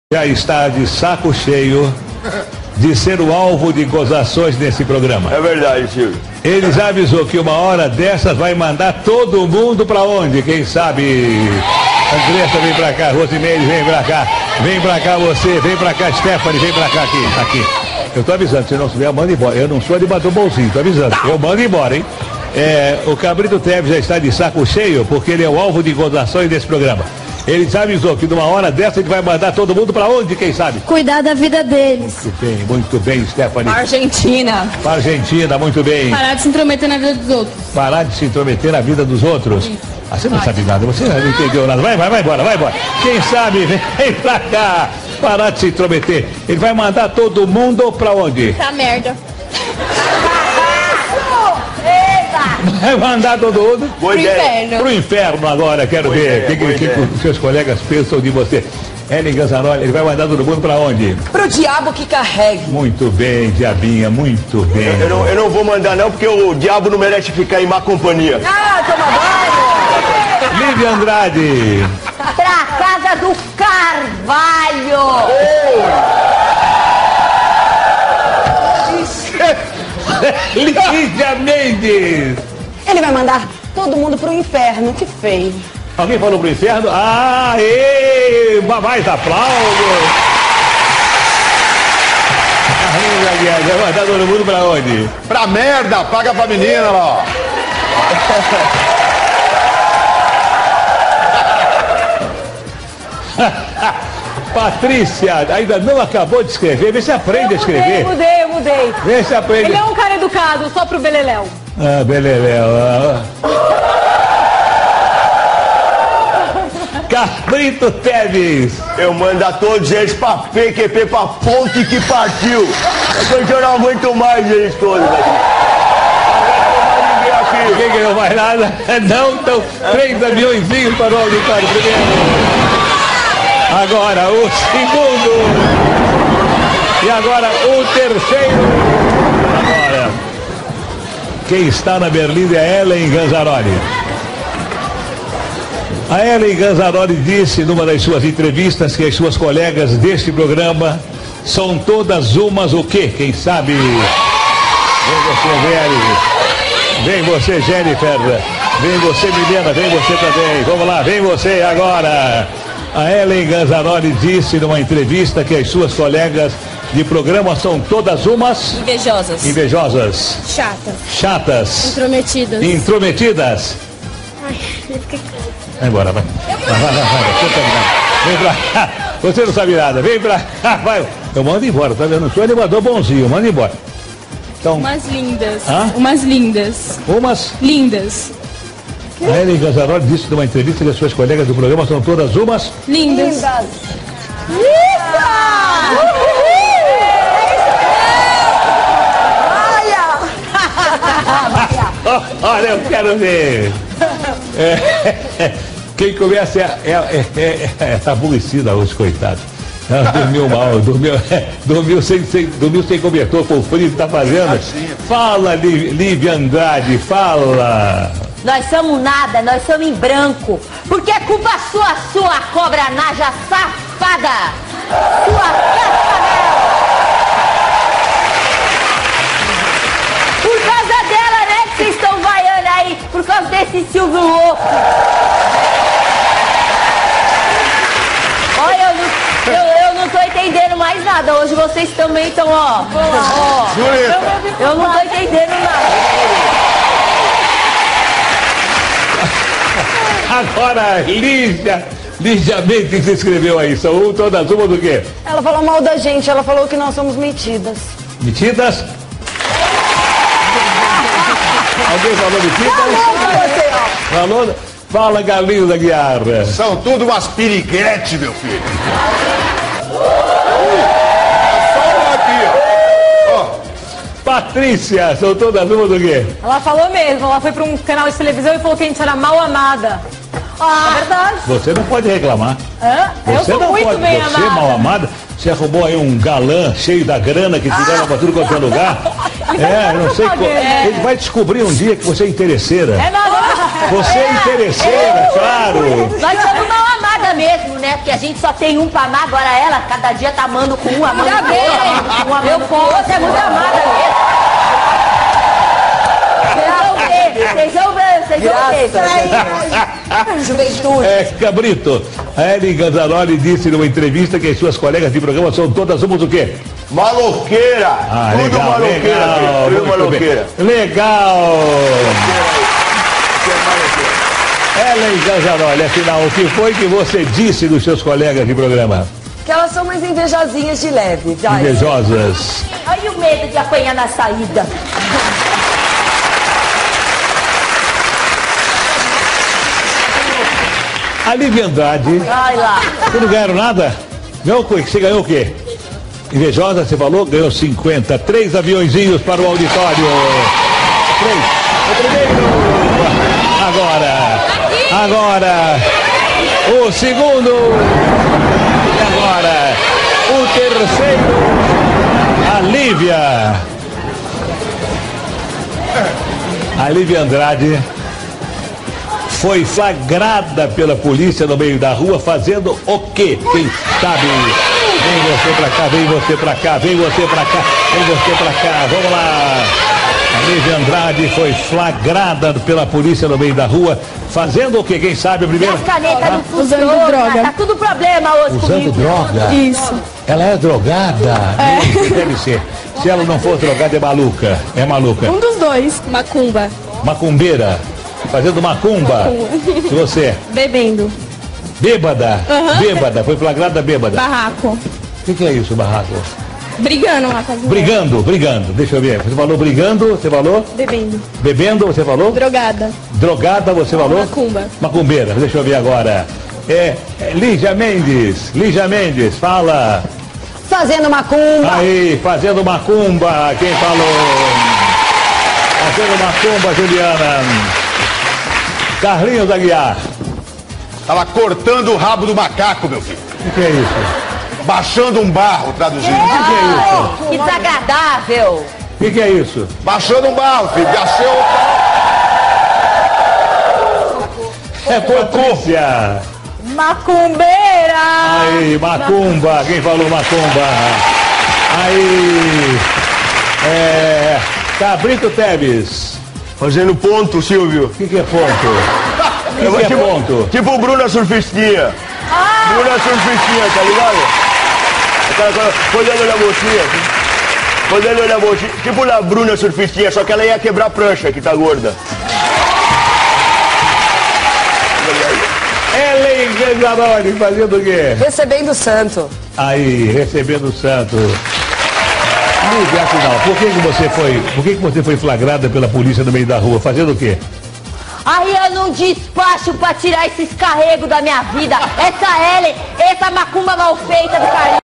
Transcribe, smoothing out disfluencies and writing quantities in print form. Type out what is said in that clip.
Já está de saco cheio de ser o alvo de gozações nesse programa. É verdade, Silvio. Ele já avisou que uma hora dessas vai mandar todo mundo pra onde? Quem sabe? Andressa, vem pra cá. Rosimeire, vem pra cá. Vem pra cá você, vem pra cá, Stephanie, vem pra cá aqui. Eu tô avisando, se não souber, eu mando embora. Eu não sou animador bonzinho, tô avisando. Eu mando embora, hein? O Cabrito Teves já está de saco cheio porque ele é o alvo de gozações desse programa. Ele já avisou que numa hora dessa ele vai mandar todo mundo pra onde, quem sabe? Cuidar da vida deles. Muito bem, Stephanie. Argentina. Pra Argentina, muito bem. Parar de se intrometer na vida dos outros. Parar de se intrometer na vida dos outros. Isso. Ah, você não sabe nada, você não entendeu nada. Vai embora. Quem sabe, vem pra cá. Parar de se intrometer. Ele vai mandar todo mundo pra onde? Tá merda. Vai mandar todo mundo pro inferno. Pro inferno agora, quero ver o que os seus colegas pensam de você. Ellen Ganzaroli, ele vai mandar todo mundo pra onde? Pro diabo que carregue. Muito bem, diabinha, muito bem. Eu não vou mandar não, porque o diabo não merece ficar em má companhia. Ah, toma banho! Lívia Andrade. Pra casa do Carvalho! Lídia Mendes. Ele vai mandar todo mundo pro inferno, que feio. Alguém falou pro inferno? Aê! Mais aplausos! Carlinhos Aguiar, vai mandar todo mundo pra onde? Pra merda, paga pra menina lá, ó. Patrícia, ainda não acabou de escrever, vê se aprende a escrever. Eu mudei. Vê se aprende. Ele é um cara educado, só pro Beleléu. Ah, Beleléu. Cabrito Teves. Eu mando a todos eles pra PQP, pra ponte que partiu. Eu não aguento mais eles todos aqui. Ninguém ganhou mais nada. Não, então, 3 aviõezinhos para o auditório primeiro. Agora o segundo. E agora o terceiro. Agora, quem está na berlinda é Ellen Ganzaroli. A Ellen Ganzaroli disse numa das suas entrevistas que as suas colegas deste programa são todas umas o quê? Quem sabe? Vem você, Velho. Vem você, Jennifer. Vem você, Milena. Vem você também. Vamos lá, vem você agora. A Ellen Ganzaroli disse numa entrevista que as suas colegas de programa são todas umas... Invejosas. Chatas. Intrometidas. Ai, vai embora, vai. Vem pra cá. Você não sabe nada. Vem pra cá, vai. Eu mando embora, tá vendo? Eu sou animador bonzinho, manda embora. Então... Umas lindas. Hã? Umas lindas. Umas? Lindas. A Ellen Ganzaroli disse numa entrevista que as suas colegas do programa são todas umas... Lindas. Olha, eu quero ver. Quem começa é aborrecida hoje, coitado. Ela dormiu mal, dormiu sem cobertor, com o frio que tá fazendo. Fala, Lívia Andrade, fala. Nós somos nada, nós somos em branco. Porque é culpa sua cobra naja safada. Sua cascavel. Por causa dela, né, que vocês estão vaiando aí. Por causa desse Silvio louco. Olha, eu não tô entendendo mais nada. Hoje vocês também estão, ó. Eu não tô entendendo nada. Agora, Lídia Mendes escreveu aí. São todas uma do quê? Ela falou mal da gente, ela falou que nós somos metidas. Metidas? Alguém falou metidas? Falou? Fala, Galinho da Guiar. São tudo umas piriguete, meu filho. Patrícia, são todas uma do quê? Ela falou mesmo, ela foi pra um canal de televisão e falou que a gente era mal amada. É verdade. Você não pode reclamar. Eu sou muito bem amada. Você mal amada, você arrumou aí um galã cheio da grana que te leva pra tudo quanto é lugar. Não sei como. Ele vai descobrir um dia que você é interesseira. É nada. Você é interesseira, claro. Nós somos mal amadas. amada mesmo, né? Porque a gente só tem um pra amar, agora ela, cada dia tá amando com um, amando com outro, amando com um, amando com outro. Você é muito amada mesmo. Vocês vão ver. Juventude. Cabrito, a Ellen Ganzaroli disse numa entrevista que as suas colegas de programa são todas umas o quê? Maloqueira. Tudo legal, maloqueira, legal, filho. Tudo maloqueira. Legal. Ellen Ganzaroli, afinal, o que foi que você disse dos seus colegas de programa? Que elas são umas invejosinhas de leve. Vai. Invejosas. Olha o medo de apanhar na saída. A Lívia Andrade. Vai lá. Vocês não ganharam nada? Ganhou o quê? Você ganhou o quê? Invejosa, você falou? Ganhou 50. 3 aviãozinhos para o auditório. 3. O primeiro. Agora. O segundo. E agora. O terceiro. A Lívia. A Lívia Andrade foi flagrada pela polícia no meio da rua fazendo o quê? Quem sabe? Vem você pra cá, vem você pra cá, vem você pra cá, vem você pra cá. Vamos lá. A Lívia Andrade foi flagrada pela polícia no meio da rua fazendo o quê? Quem sabe? Primeiro. As canetas não Usando funcionam. droga. Tá tudo problema hoje Usando comigo. droga? Isso. Ela é drogada? Deve ser. Se ela não for drogada, é maluca. É maluca. Um dos dois. Macumba. Macumbeira. Fazendo macumba. E você? Bebendo. Bêbada. Bêbada. Foi flagrada bêbada. Barraco. O que é isso, barraco? Brigando lá com as mulheres. Brigando. Deixa eu ver. Você falou brigando, você falou? Bebendo. Bebendo, você falou? Drogada. Drogada, você falou? Macumba. Macumbeira. Deixa eu ver agora. Lígia Mendes. Lígia Mendes, fala. Fazendo macumba. Aí, fazendo macumba. Quem falou? Fazendo macumba, Juliana. Carlinhos Aguiar. Tava cortando o rabo do macaco, meu filho. O que é isso? Baixando um barro, traduzindo. Que desagradável. O que é isso? Baixando um barro, filho. Achei É Patrícia. Macumbeira! Aí, macumba. Quem falou macumba? Aí. Cabrito Teves. Fazendo ponto, Silvio. O que é ponto? O que é ponto? Tipo Bruna Surfistinha. Bruna Surfistinha, tá ligado? Aquela coisa na mocinha. Podendo olhar a mocinha. Tipo a Bruna Surfistinha, só que ela ia quebrar a prancha, que tá gorda. Ellen Ganzaroli fazendo o quê? Recebendo o santo. Aí, recebendo o santo. Lívia, afinal, por que você foi flagrada pela polícia no meio da rua? Fazendo o quê? Aí eu não despacho pra tirar esses carregos da minha vida. Essa Ellen, essa macumba mal feita do Carlinhos.